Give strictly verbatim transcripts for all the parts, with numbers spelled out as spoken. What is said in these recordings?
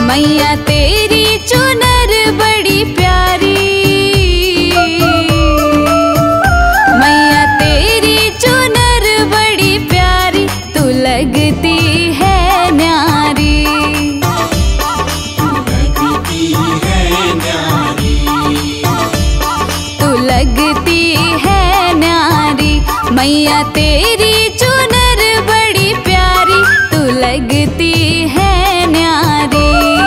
मैया तेरी चुनर बड़ी प्यारी, मैया तेरी चुनर बड़ी प्यारी, तू लगती है न्यारी, लगती है न्यारी, तू लगती है न्यारी। मैया तेरी चुनर बड़ी प्यारी, तू लगती है न्यारी,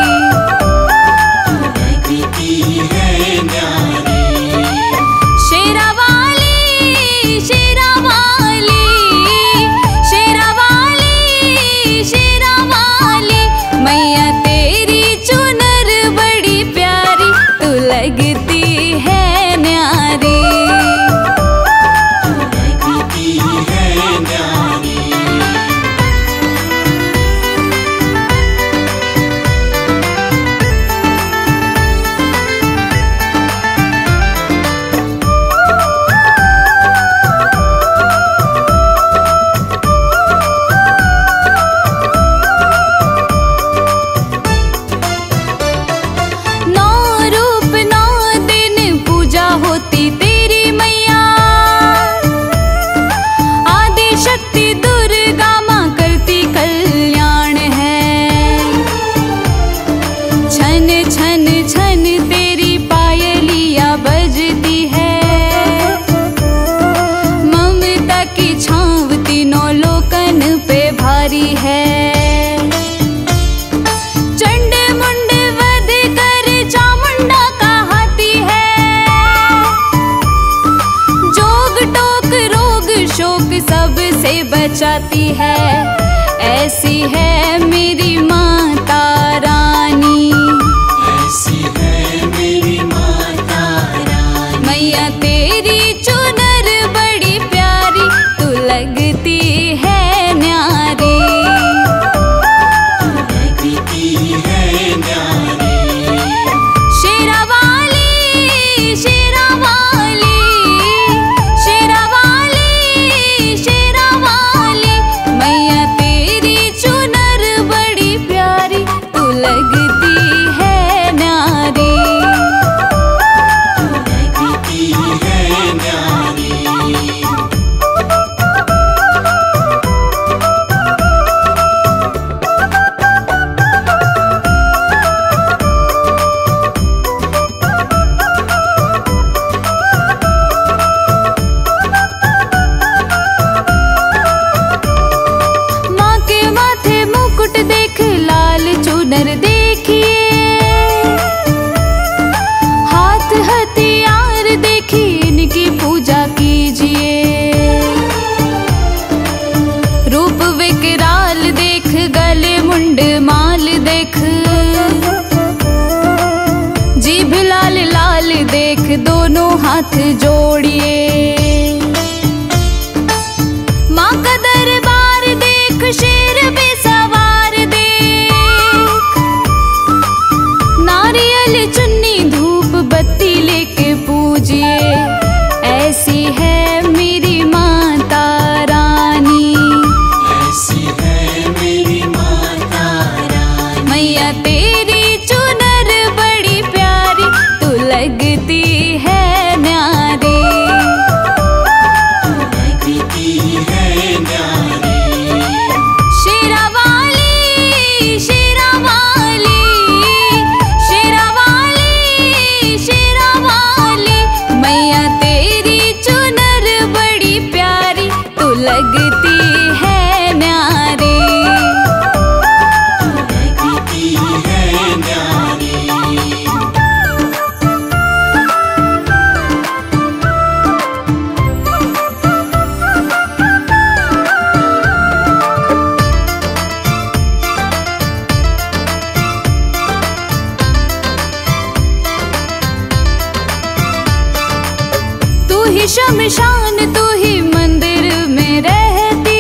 लगती है न्यारी। शेरा वाली शेरा वाली, शेरा वाली शेरा वाली, मैया तेरी चुनर बड़ी प्यारी, तू लगती है न्यारी, लगती है न्यारी। नौ रूप नौ दिन पूजा होती तेरी मैया, आदि शक्ति दुर्गा माँ करती कल्याण है, छन छन छन तेरी पायलिया बजती है, ममता की छाँव तीनों लोकन पे भारी है, चंड मुंड वध कर चामुंडा कहाती है, जोग टोक रोग शोक सब से बचाती है, ऐसी है मेरी माता रानी, ऐसी है मेरी माता रानी। मैया तेरी चुनर बड़ी प्यारी, तू लगती है न्यारी, लगती है न्यारी। शेरा वाली शेरा वाली, शेरा वाली शेरा वाली, मैया तेरी चुनर बड़ी प्यारी, तू लगती है न्यारी, लगती है न्यारी। माँ के माथे मुकुट देख लाल चुनर देखिए, हाथ हथियार देखी इनकी पूजा कीजिए, रूप विकराल देख गले मुंड माल देख, जीभ लाल लाल देख दोनों हाथ जोड़िए, माँ का दरबार देख शेर पे सवार देख, नारियल चुन्नी धूप बत्ती लेके पूजिए, ऐसी है मेरी माता रानी, ऐसी है मेरी माता रानी। मैया तेरी चुनर बड़ी प्यारी, तू लगती है न्यारी, लगती है न्यारी। शेरा वाली शेरा वाली, शेरा वाली शेरा वाली, मैया तेरी चुनर बड़ी प्यारी, तू लगती है न्यारी, लगती है न्यारी। तू ही शमशान तू ही मंदिर में रहती,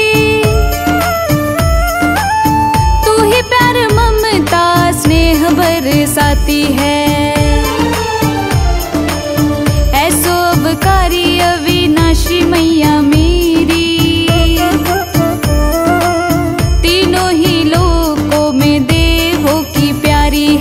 तू ही प्यार ममता स्नेह बरसाती है, ऐसो अबकारी अविनाशी मैया मेरी, तीनों ही लोकों में देवों की प्यारी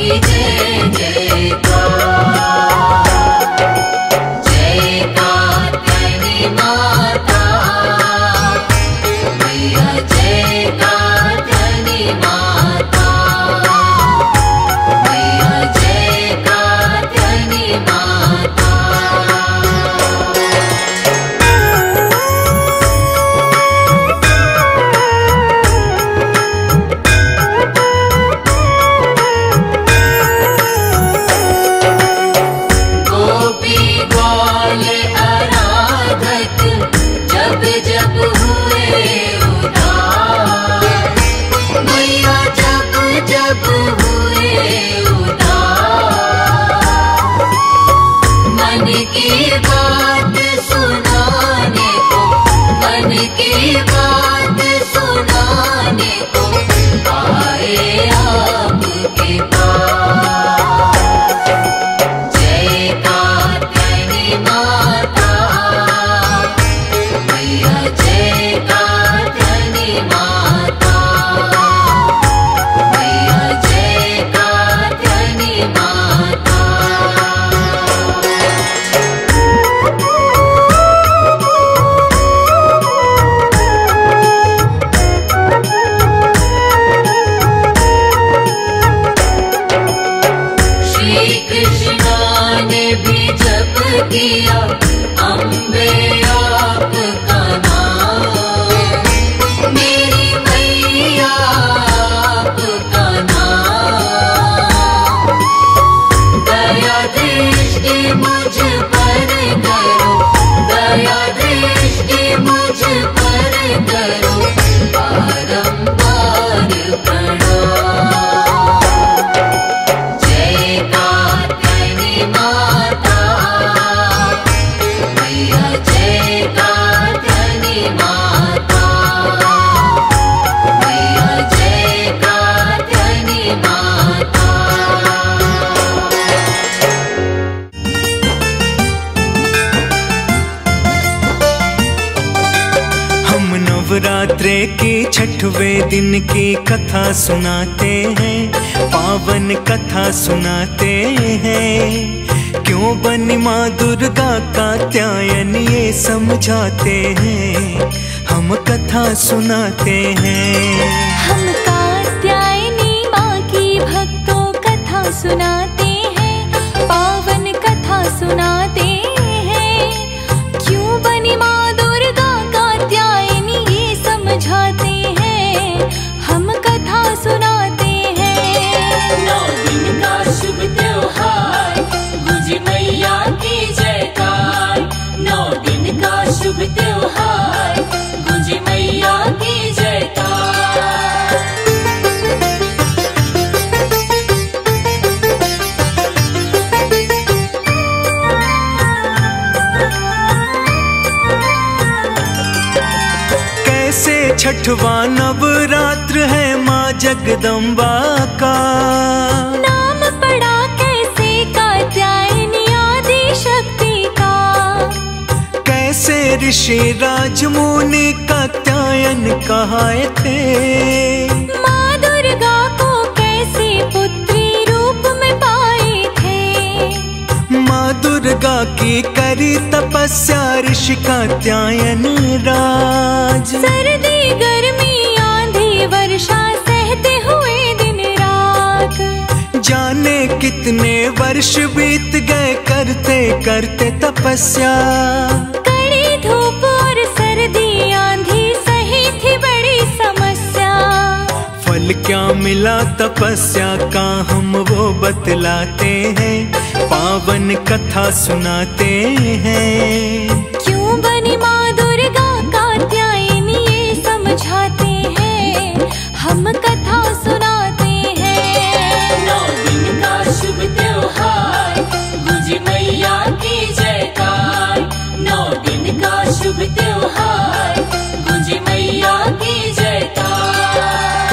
की जय जयकार। जय कात्यायनी माता मैया, जय कात्यायनी माता मैया, जय कात्यायनी माता। जब जब हुए उदास मैया, जब जब हुए उदास, मन की बात सुनाने को, मन की बात सुनाने को आए आपके पास। जय कात्यायनी माता मैया, जय कात्यायनी माता मैया, जय कात्यायनी माता। श्री कृष्ण ने भी जप किया अम्बे आपका नाम, मेरी मैया आपका नाम। दया दृष्टि मुझ पर करो, दया दृष्टि मुझ पर करो, बारंबार प्रणाम। जय कात्यायनी माता मैया, जय कात्यायनी माता मैया, जय कात्यायनी माता। हम नवरात्रे के छठवें दिन की कथा सुनाते हैं, पावन कथा सुनाते हैं। क्यों बनी माँ दुर्गा कात्यायनी ये समझाते हैं, हम कथा सुनाते हैं। हम कात्यायनी माँ की भक्तों कथा सुनाते हैं, पावन कथा सुनाते हैं। क्यों बनी माँ दुर्गा कात्यायनी ये समझाते हैं, हम कथा सुनाते हैं। नौ दिन का शुभ त्योहार गुंजी मैया की जयकार। नौ दिन का शुभ त्योहार गुंजी मैया की जयकार। कैसे छठवां नवरात्र है माँ जगदम्बा का, नाम पड़ा कैसे कात्यायनी आदि शक्ति का। कैसे ऋषि राजमुनि कात्यायन कहाए थे, माँ दुर्गा को कैसे पुत्री रूप में पाए थे। माँ दुर्गा की करी तपस्या ऋषि कात्यायन राज। सर्दी गर्मी आंधी वर्षा सहते हुए दिन रात, जाने कितने वर्ष बीत गए करते करते तपस्या। कड़ी धूप और सर्दी आंधी सही थी बड़ी समस्या। फल क्या मिला तपस्या का हम वो बतलाते हैं, पावन कथा सुनाते हैं। क्यों बनी माँ दुर्गा कात्यायनी ये समझाते हैं, हम कथा सुनाते हैं। नौ दिन का शुभ त्योहार गुंजी मैया की जयकार। नौ दिन का शुभ त्योहार गुंजी मैया की जयकार।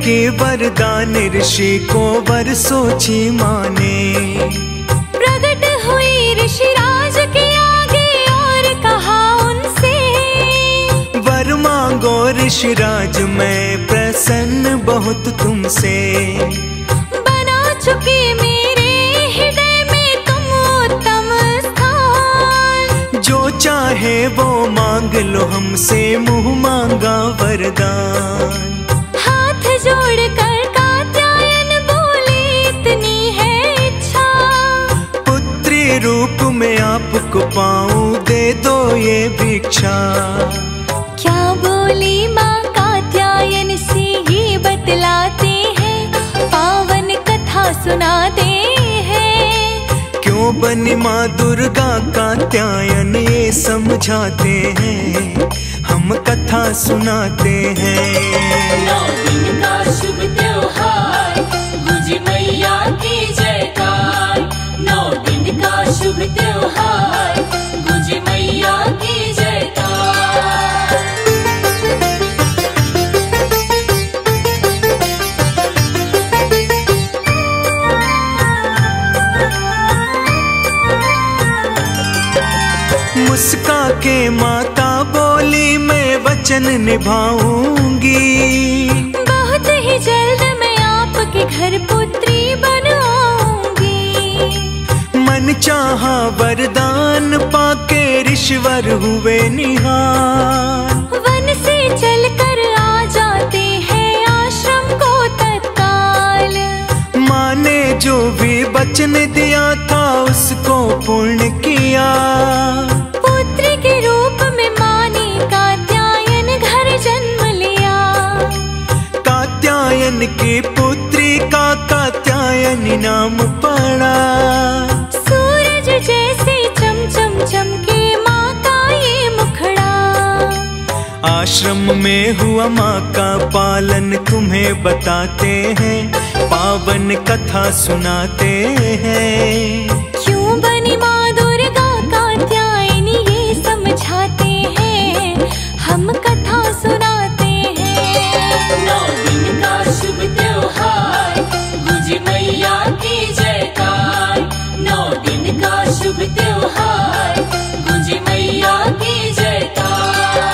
के वरदान ऋषि को बरसों माने। प्रकट हुई ऋषिराज के आगे और कहा उनसे, वर मांगो ऋषिराज मैं प्रसन्न बहुत तुमसे। बना चुके मेरे हृदय में तुम उत्तम स्थान, जो चाहे वो मांग लो हमसे मुँह मांगा वरदान। हाथ जोड़कर कात्यायन बोले इतनी है इच्छा, पुत्री रूप में आपको पाऊं दे दो ये भिक्षा। क्या बोली माँ कात्यायन से ये बतलाते हैं, पावन कथा सुनाते हैं। क्यों बनी माँ दुर्गा कात्यायन ये समझाते हैं, हम कथा सुनाते हैं। नौ दिन का शुभ त्योहार, गुंजे मैया की जयकार। नौ दिन का शुभ त्योहार, गुंजे मैया की जयकार। मुस्का के माता बोली मैं वचन निभाऊंगी, बहुत ही जल्द मैं आपके घर पुत्री बनाऊंगी। मन चाहा वरदान पाके ऋषिवर हुए निहार। वन से चलकर आ जाते हैं आश्रम को तत्काल, माँ ने जो भी वचन दिया था उसको पूर्ण किया। पुत्र के रूप में माँ ने कात्यायन घर जन्म लिया। कात्यायन की पुत्री का कात्यायनी नाम पड़ा। सूरज जैसे चमचम चमके माँ का ये मुखड़ा, आश्रम में हुआ माँ का पालन तुम्हें बताते हैं, पावन कथा सुनाते हैं। क्यों बनी माँ दुर्गा कात्यायनी ये समझाते हैं, हम कथा सुनाते हैं। नौ दिन का शुभ त्योहार, गुंजे मैया की जयकार। नौ दिन का शुभ त्योहार, गुंजे मैया की जयकार।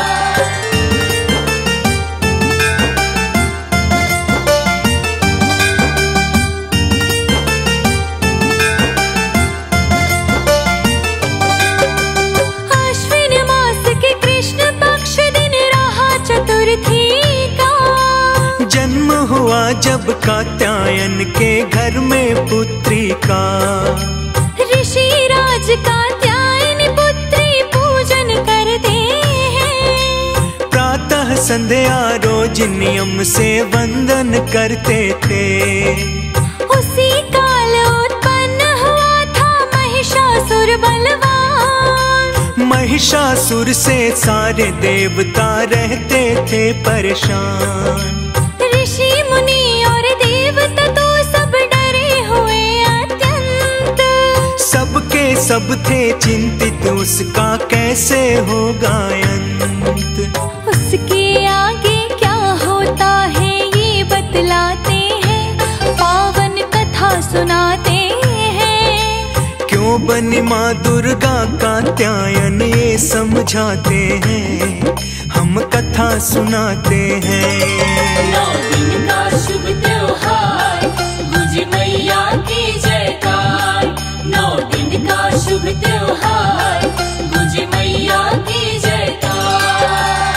आश्विन मास के कृष्ण पक्ष दिन रहा चतुर्थी का, जन्म हुआ जब कात्यायन के घर में पुत्री का। ऋषि राज कात्यायन पुत्री पूजन करते हैं। प्रातः संध्या रोज नियम से वंदन करते थे। उसी काल उत्पन्न हुआ था महिषासुर बलवान, महिषासुर से सारे देवता रहते थे परेशान। ऋषि मुनि और देवता तो सब डरे हुए अत्यंत, सबके सब थे चिंतित उसका कैसे होगा अंत। उसके आगे क्या होता है ये बतलाते हैं, पावन कथा सुनाते हैं। क्यों बनी माँ दुर्गा कात्यायन ये समझाते हैं, हम कथा सुनाते हैं। नौ दिन का शुभ त्योहार, गुंजे मैया की जयकार। नौ दिन का शुभ त्योहार, गुंजे मैया की जयकार।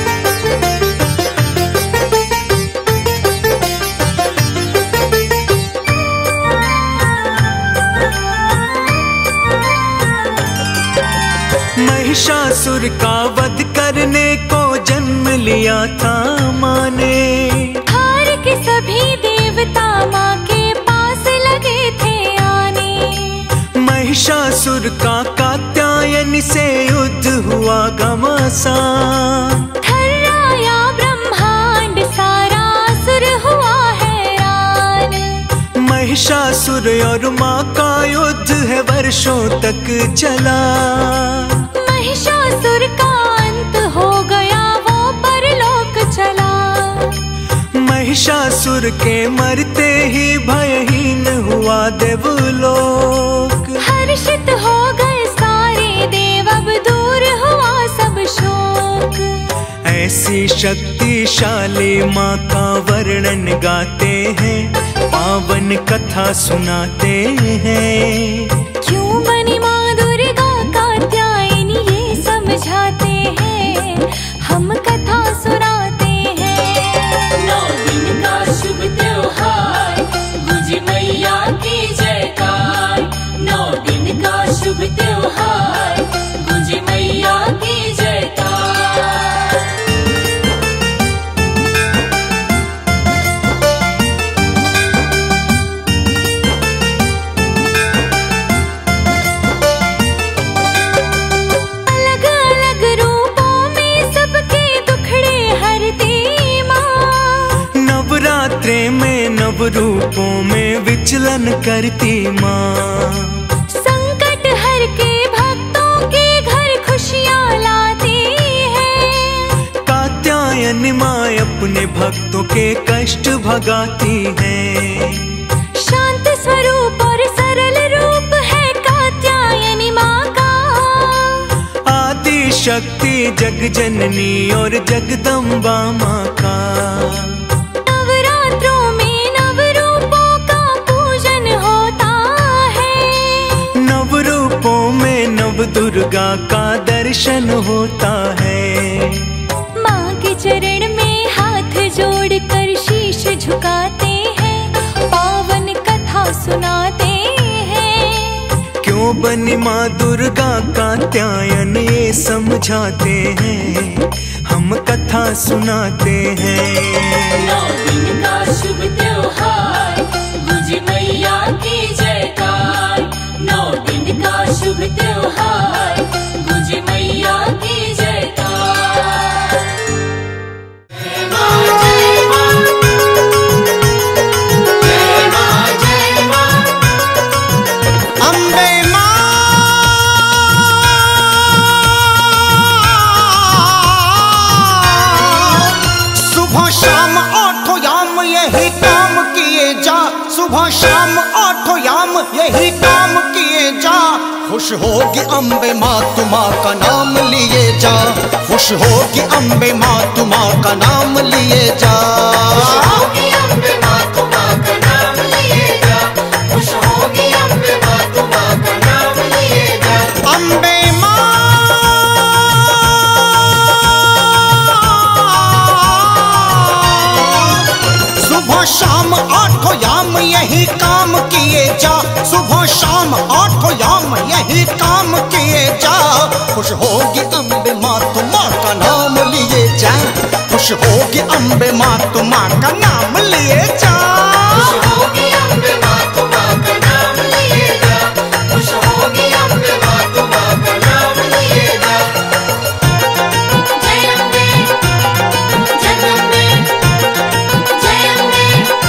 महिषासुर का वध करने को जन्म लिया था माँ ने। हार के सभी देवता माँ के पास लगे थे आने। महिषासुर का कात्यायन से युद्ध हुआ घमासान। थर्राया ब्रह्मांड सारा असुर हुआ हैरान। महिषासुर और माँ का युद्ध है वर्षों तक चला। महिषासुर का अंत हो गया वो परलोक चला। महिषासुर के मरते ही भयहीन हुआ देवलोक। हर्षित हो गए सारे देव, अब दूर हुआ सब शोक। ऐसी शक्तिशाली माँ का वर्णन गाते हैं, पावन कथा सुनाते हैं। क्यों बनी माँ दुर्गा कात्यायनी ये समझाते हैं, हम कथा सुनाते हैं। नौ दिन का शुभ त्योहार, गुंजे मैया की जयकार। नौ दिन का शुभ त्योहार, गुंजे मैया की जयकार। में नव रूपों में विचलन करती माँ। संकट हर के भक्तों के घर खुशियाँ लाती है। कात्यायनी माँ अपने भक्तों के कष्ट भगाती है। शांत स्वरूप और सरल रूप है कात्यायनी माँ का। आदि शक्ति जग जननी और जगदम्बा माँ का। नव दुर्गा का दर्शन होता है। माँ के चरण में हाथ जोड़कर शीश झुकाते हैं, पावन कथा सुनाते हैं। क्यों बनी माँ दुर्गा कात्यायन ये समझाते हैं, हम कथा सुनाते हैं। नौ दिन का शुभ त्योहार, गुंजे मैया की जयकार। नौ दिन का शुभ त्योहार, गुंजे मैया की जयकार। जय माँ जय माँ, जय माँ जय माँ। अम्बे माँ सुबह शाम आठों याम यही काम किए जा। सुबह शाम आठों याम यही काम किए जा। खुश होगी अम्बे माँ तू माँ का नाम लिए जा। खुश होगी अम्बे माँ तू माँ का नाम लिए जा। खुश होगी अम्बे माँ तू माँ का नाम लिए जा। खुश होगी अम्बे माँ तू माँ का नाम लिए जा। अम्बे माँ सुबह शाम आठों याम यही काम किए जा। सुबह शाम आठों याम यही काम किए जा। खुश होगी अम्बे माँ तू माँ का नाम लिए जा। खुश होगी अम्बे माँ तू माँ का नाम लिए जा। खुश होगी अम्बे माँ तू माँ का नाम लिए जा। खुश होगी अम्बे माँ तू माँ का नाम लिए जा। जय अम्बे, जगदम्बे, जय अम्बे।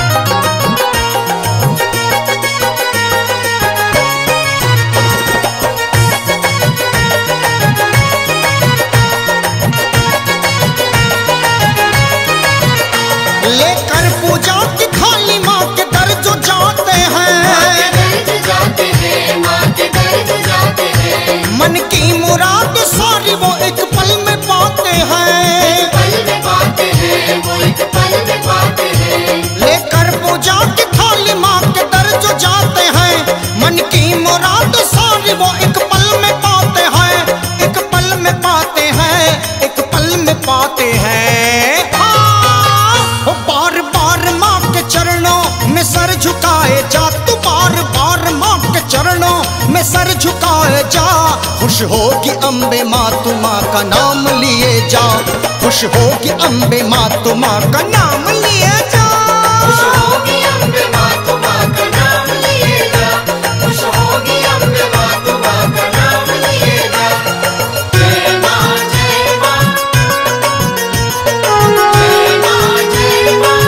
लेकर पूजा की थाली माँ के दर जो जाते हैं, जाते हैं माँ के दर जाते हैं। मन की मुराद सारी वो एक पल में पाते हैं। पल में पाते हैं, वो एक पल में पाते हैं। लेकर पूजा की थाली माँ के दर जो जाते हैं, मन की मुराद सारी वो एक पल में पाते हैं। एक पल में पाते हैं, एक पल में पाते हैं। हाँ, बार बार माँ के चरणों में सर झुकाए जा। तू बार बार माँ के चरणों में सर झुकाए जा। खुश होगी अम्बे माँ तू माँ का नाम लिए जा। खुश होगी अम्बे माँ तू माँ का नाम लिए जा। खुश होगी अम्बे माँ तू माँ का नाम लिए जा। खुश होगी अम्बे माँ तू माँ का नाम लिए जा। जय माँ जय माँ, जय माँ जय माँ।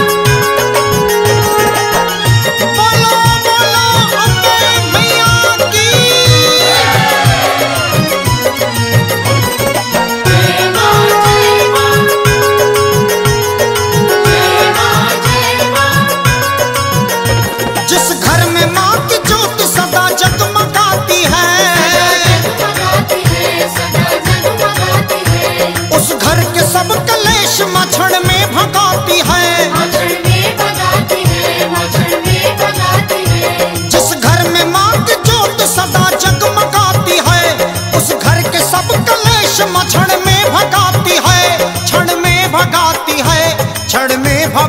बोलो बोलो अम्बे मैया की। जय माँ जय माँ, जय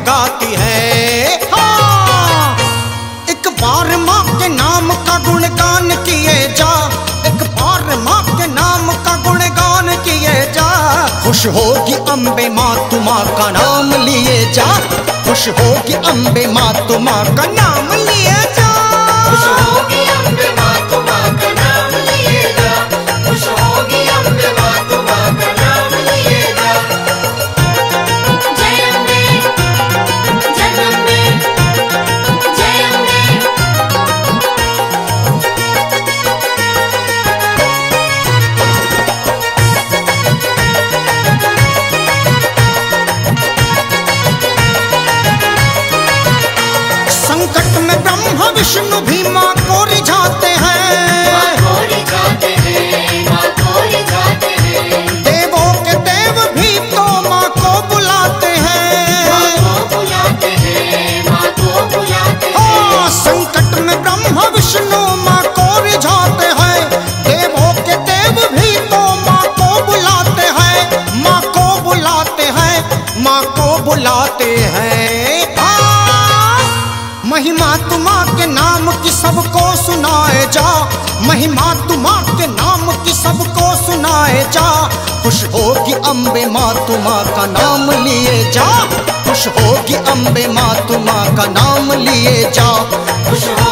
भगाती है। हाँ। एक बार माँ के नाम का गुणगान किए जा, एक बार माँ के नाम का गुणगान किए जा। खुश होगी अम्बे माँ तू माँ का नाम लिए जा, खुश होगी अम्बे माँ तू माँ का नाम लिए जा। खुश होगी अम्बे माँ तू माँ का नाम लिए जा, खुश होगी अम्बे माँ तू माँ का नाम लिए जा। जय अम्बे, जगदम्बे, जय अम्बे। संकट में ब्रह्मा विष्णु भी माँ को रिझाते हैं, माँ को रिझाते हैं, माँ को रिझाते हैं। देवों के देव भी तो माँ को बुलाते हैं। माँ को बुलाते हैं, माँ को बुलाते हैं। हाँ, संकट में ब्रह्मा विष्णु माँ को रिझाते हैं, देवों के देव भी तो माँ को बुलाते हैं, माँ को बुलाते हैं, माँ को बुलाते हैं। हाँ, महिमा तू माँ के नाम की सबको सुनाए जा, महिमा तू माँ के नाम की सबको सुनाए जा। खुश होगी अम्बे माँ तू माँ का नाम लिए जा, खुश होगी अम्बे माँ तू माँ का नाम लिए जा। खुश हो